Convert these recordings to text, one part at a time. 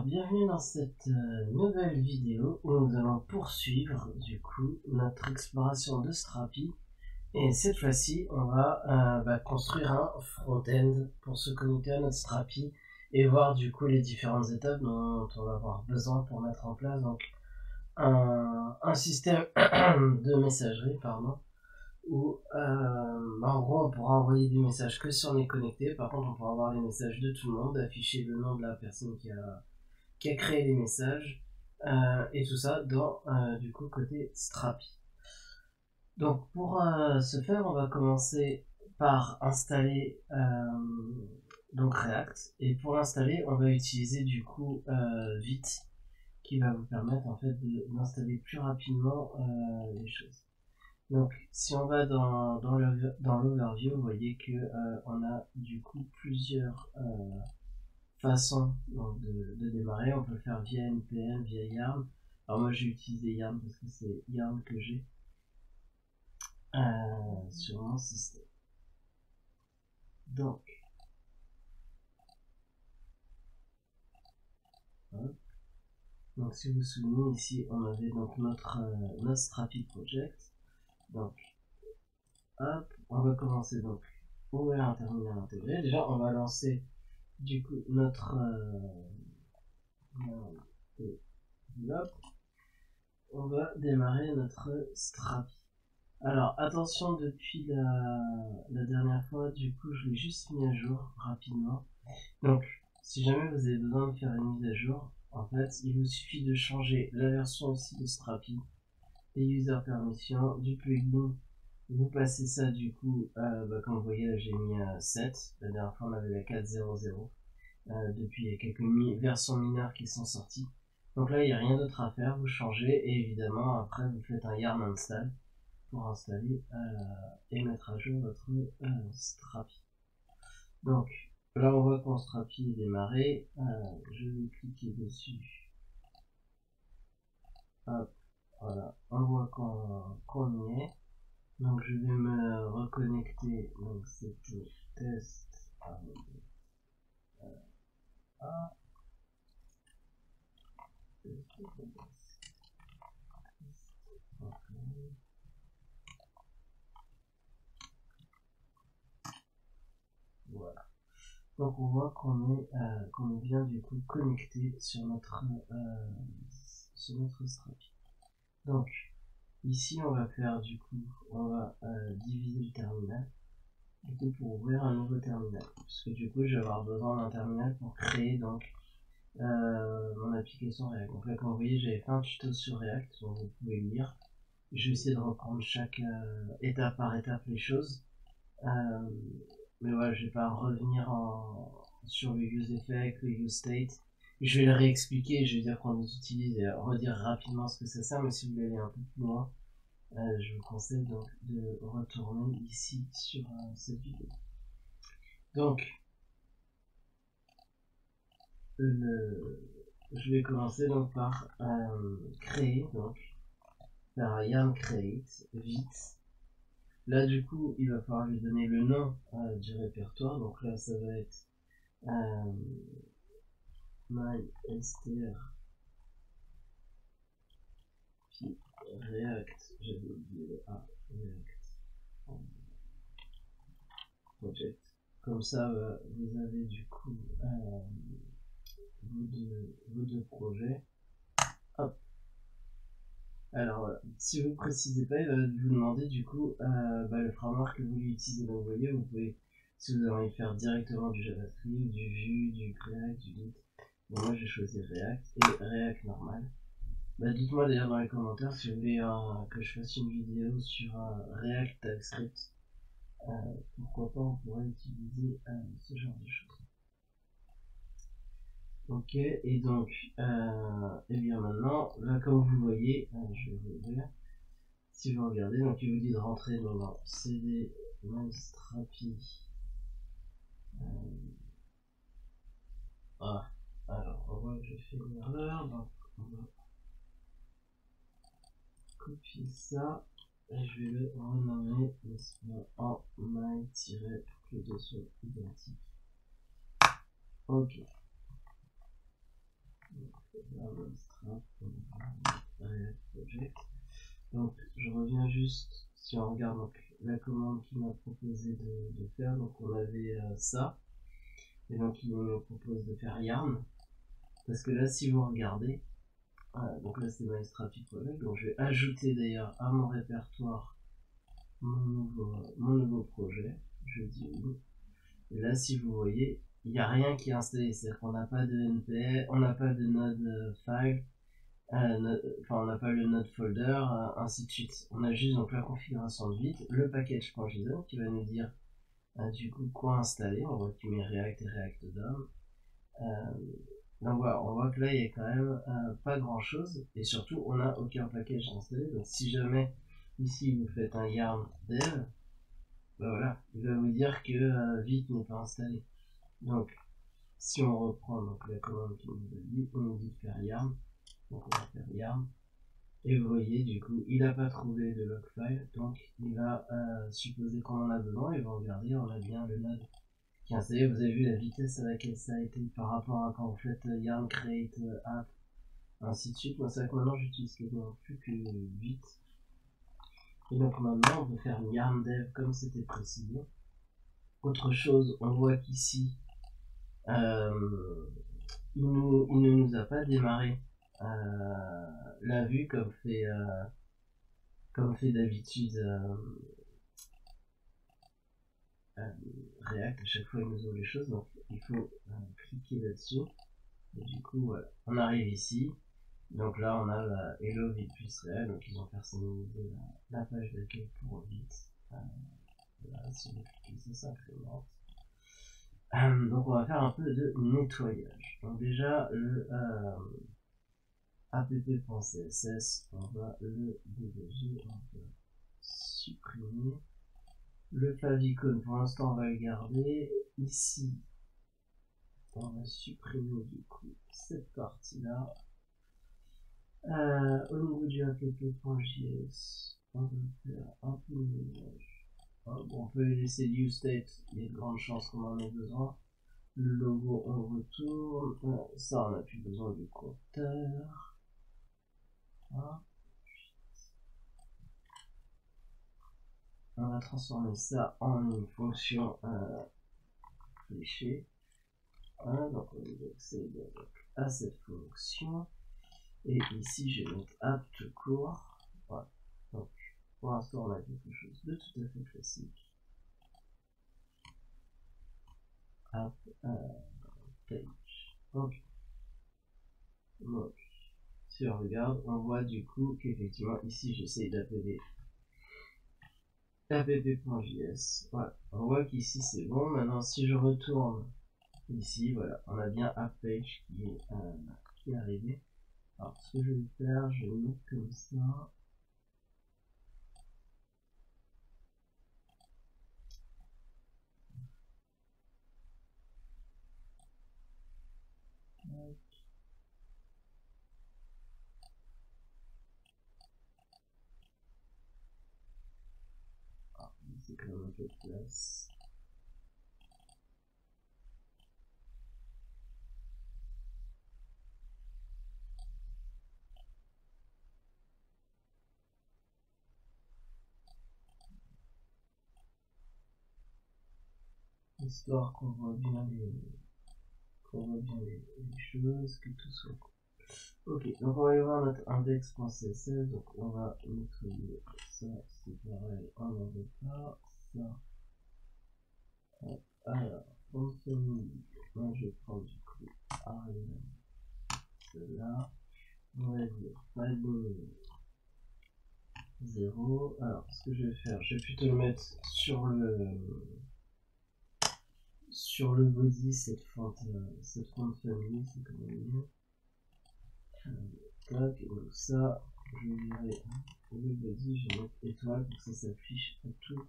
Alors, bienvenue dans cette nouvelle vidéo où nous allons poursuivre du coup notre exploration de Strapi. Et cette fois-ci, on va construire un front-end pour se connecter à notre Strapi et voir du coup les différentes étapes dont on va avoir besoin pour mettre en place donc un système de messagerie, où en gros on pourra envoyer des messages que si on est connecté. Par contre, on pourra avoir les messages de tout le monde, afficher le nom de la personne qui a créé les messages, et tout ça dans du coup côté Strapi. Donc pour ce faire, on va commencer par installer donc React, et pour l'installer on va utiliser du coup Vite, qui va vous permettre en fait d'installer plus rapidement les choses. Donc si on va dans l'overview, vous voyez que on a du coup plusieurs façons donc, de démarrer. On peut le faire via npm, via yarn. Alors moi j'ai utilisé yarn parce que c'est yarn que j'ai sur mon système. Donc hop. Donc si vous vous souvenez, ici on avait donc notre Strapi project. Donc hop, on va commencer donc ouvrir un terminal intégré. Déjà on va lancer du coup notre hop, on va démarrer notre Strapi. Alors attention, depuis la dernière fois, du coup je l'ai juste mis à jour rapidement. Donc si jamais vous avez besoin de faire une mise à jour, en fait il vous suffit de changer la version ici de Strapi, les user permissions, du plugin. Vous passez ça du coup, comme vous voyez là j'ai mis 7, la dernière fois on avait la 4.0.0, depuis il y a quelques versions mineures qui sont sorties. Donc là il n'y a rien d'autre à faire, vous changez et évidemment après vous faites un yarn install pour installer et mettre à jour votre Strapi. Donc là on voit que mon Strapi est démarré, je vais cliquer dessus, hop, voilà, on voit qu'on y est. Donc je vais me reconnecter, donc c'était test voilà. Donc on voit qu'on est bien du coup connecté sur notre Strapi. Donc ici on va faire du coup, on va diviser le terminal du coup pour ouvrir un nouveau terminal, parce que du coup je vais avoir besoin d'un terminal pour créer donc mon application React. Donc là comme vous voyez j'avais fait un tuto sur React, donc vous pouvez le lire. Je vais essayer de reprendre chaque étape par étape les choses. Mais voilà, je vais pas revenir sur le use effect, le use state. Je vais le réexpliquer, je vais dire qu'on les utilise et redire rapidement ce que ça sert. Mais si vous voulez aller un peu plus loin, je vous conseille donc de retourner ici sur cette vidéo. Donc, je vais commencer donc par créer, donc faire un yarn create vite. Là du coup il va falloir lui donner le nom du répertoire, donc là ça va être mystr puis react, j'avais oublié le A, react project. Comme ça vous avez du coup vos deux projets. Hop. Alors si vous précisez pas, il va vous demander du coup le framework que vous voulez utiliser. Donc vous voyez, vous pouvez, si vous avez envie de faire directement du JavaScript, du Vue, du React, du Git. Bon, moi j'ai choisi React et React normal. Dites-moi d'ailleurs dans les commentaires si vous voulez que je fasse une vidéo sur React TypeScript. Pourquoi pas, on pourrait utiliser ce genre de choses. Ok, et donc, et bien maintenant, là comme vous voyez, je vais vous dire, si vous regardez, donc il vous dit de rentrer dans cd mystrapi. Alors on voit que j'ai fait une erreur, donc on va copier ça et je vais le renommer en my- pour que les deux soient identiques. Ok. Donc je reviens juste, si on regarde donc, la commande qu'il m'a proposé de faire, donc on avait ça, et donc il me propose de faire yarn, parce que là si vous regardez, donc là c'est MyStrapi Project, donc je vais ajouter d'ailleurs à mon répertoire mon nouveau projet, je dis oui, et là si vous voyez, il n'y a rien qui est installé, c'est-à-dire qu'on n'a pas de npm, on n'a pas de node file, on n'a pas le node folder, ainsi de suite. On a juste donc la configuration de Vite, le package.json qui va nous dire du coup quoi installer. On voit qu'il met React et React DOM. Donc voilà, on voit que là il y a quand même pas grand chose, et surtout on n'a aucun package installé. Donc si jamais ici vous faites un yarn dev, ben voilà, il va vous dire que Vite n'est pas installé. Donc si on reprend donc la commande qui nous a dit, on nous dit de faire yarn. Donc on va faire yarn. Et vous voyez, du coup, il n'a pas trouvé de log file, donc il va supposer qu'on en a besoin, et vous regardez, on a bien le node qui est installé. Vous avez vu la vitesse à laquelle ça a été par rapport à quand vous faites yarn create app, ainsi de suite. Moi, c'est vrai que maintenant j'utilise quasiment plus que vite. Et donc maintenant, on peut faire yarn dev comme c'était précisé. Autre chose, on voit qu'ici, il ne nous a pas démarré la vue comme fait d'habitude React. À chaque fois il nous ouvre les choses, donc il faut cliquer là-dessus, et du coup voilà, on arrive ici, donc là on a Hello Vite plus React, donc ils ont personnalisé la page d'accueil pour Vite. Voilà, si vous cliquez ça s'incrémente. Donc on va faire un peu de nettoyage. Donc déjà le app.css, on va le dégager, on va supprimer. Le favicon, pour l'instant, on va le garder. Ici, on va supprimer du coup cette partie-là. Au niveau du app.js, on va faire un peu de ménage. Bon, on peut laisser useState, il y a de grandes chances qu'on en ait besoin. Le logo, on retourne. Ça, on n'a plus besoin du compteur. Voilà. On va transformer ça en une fonction fléchée. Voilà, donc on va accéder à cette fonction. Et ici, je vais mettre app tout court. Voilà. Donc, pour l'instant, on a quelque chose de tout à fait classique. App page. Ok. Donc, si on regarde, on voit du coup qu'effectivement, ici, j'essaye d'appeler app.js. Voilà. On voit qu'ici, c'est bon. Maintenant, si je retourne ici, voilà, on a bien app page qui est arrivé. Alors, ce que je vais faire, je vais le mettre comme ça. C'est quand même un peu de place. Histoire qu'on voit bien les choses, que tout soit cool. Ok, donc on va aller voir notre index.css, donc on va nettoyer ça, c'est pareil, on n'en veut pas, ça. Hop, alors, on se met, moi je vais prendre du coup Arial, cela, on va dire padding 0, alors ce que je vais faire, je vais plutôt le mettre sur le body, cette fente famille, c'est quand même mieux. Tac, donc ça, je vais virer le body, je vais mettre étoile pour que ça s'affiche à tout.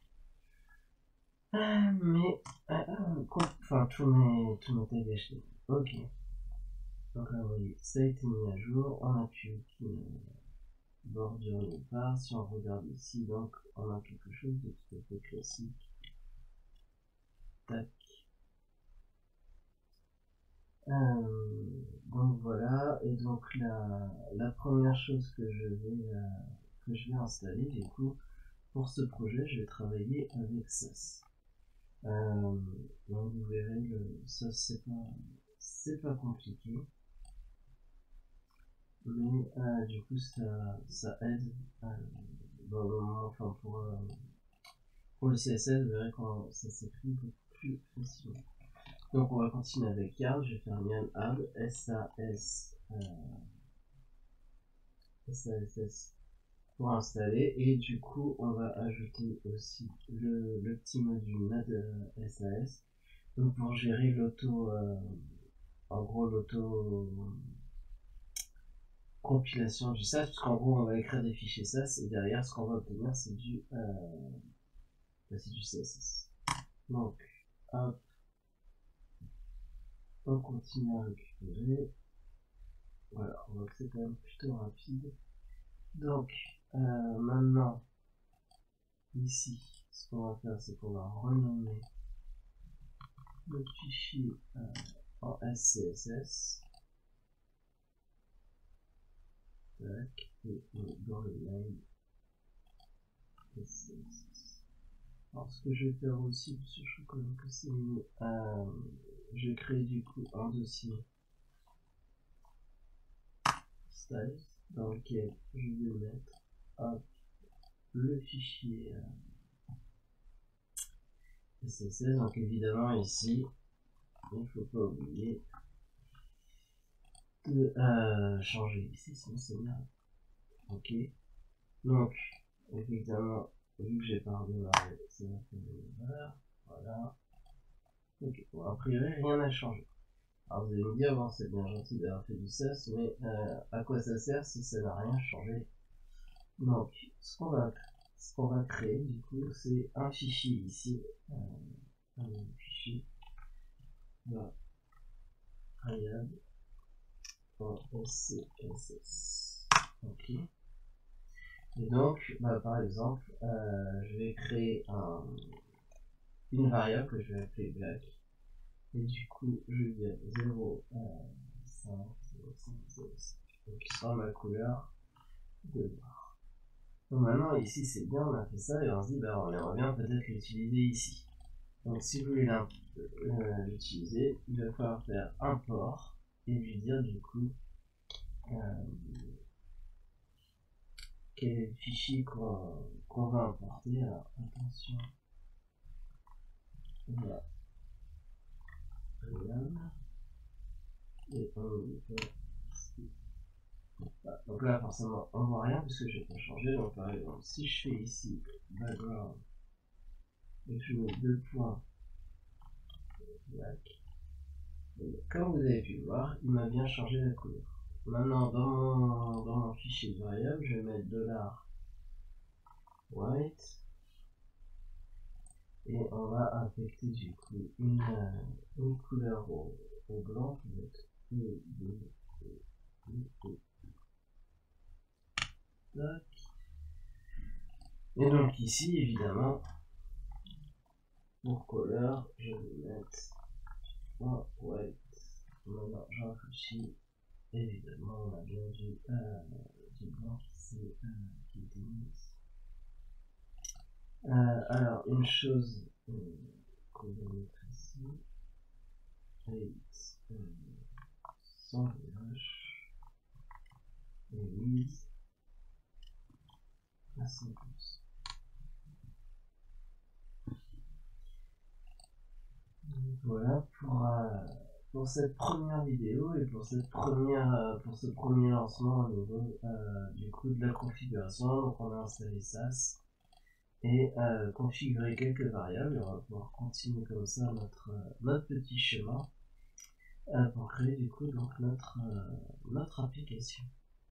Mais, enfin, tous mes tags HTML. Ok. Donc là, vous voyez, ça a été mis à jour, on a plus aucune bordure nulle part. Si on regarde ici, donc, on a quelque chose de tout à fait classique. Tac. Donc voilà, ça, et donc la première chose que je vais installer, du coup, pour ce projet, je vais travailler avec SAS. Donc vous verrez, SAS c'est pas compliqué, mais du coup ça aide enfin pour le CSS, vous verrez quand ça s'écrit beaucoup plus facilement. Donc on va continuer avec Yard, je vais faire miam add SAS pour installer, et du coup on va ajouter aussi le petit module NAD SAS, donc pour gérer l'auto compilation du SAS, parce qu'en gros on va écrire des fichiers SAS et derrière ce qu'on va obtenir c'est du CSS. Donc hop, on continue à récupérer. Voilà, on voit que c'est quand même plutôt rapide. Donc maintenant ici ce qu'on va faire c'est qu'on va renommer notre fichier en SCSS. Tac, et dans le line SCSS. Alors ce que je vais faire aussi, parce que je trouve quand même que c'est mieux, je vais créer du coup un dossier style dans lequel je vais mettre le fichier SCSS. Donc évidemment ici il ne faut pas oublier de changer ici, sinon c'est merde. Ok, donc évidemment vu que j'ai pas redémarré, ça va faire voilà. Ok, bon, a priori rien n'a changé. Alors vous allez me dire, bon c'est bien gentil d'avoir fait du SAS, mais à quoi ça sert si ça n'a rien changé? Donc ce qu'on va créer du coup c'est un fichier ici, un fichier variable.scss. Ok. Et donc par exemple je vais créer une variable que je vais appeler black. Et du coup, je vais dire 0, 5, 0, 5, 0, 5. Donc, qui sera ma couleur de noir. Donc, maintenant, ici, c'est bien, on a fait ça, et on se dit, bah, on aimerait bien peut-être l'utiliser ici. Donc, si vous voulez l'utiliser, il va falloir faire import, et lui dire, du coup, quel est le fichier qu'on va importer. Alors, attention. Voilà. Et donc là forcément on voit rien parce que j'ai pas changé. Donc par exemple si je fais ici background et que je mets 2 points black, comme vous avez pu voir il m'a bien changé la couleur. Maintenant dans mon fichier de variable je vais mettre $white et on va affecter du coup une couleur au blanc qui va être et donc ici évidemment pour color je vais mettre white. Maintenant je rafraîchis, évidemment on a bien du blanc qui était mis. Alors une chose qu'on va mettre ici, 8 sans VH et mise à 100%. Voilà pour cette première vidéo et pour ce premier lancement au niveau du coup de la configuration. Donc on a installé SAS et configuré quelques variables, et on va pouvoir continuer comme ça notre petit chemin pour créer du coup donc notre application.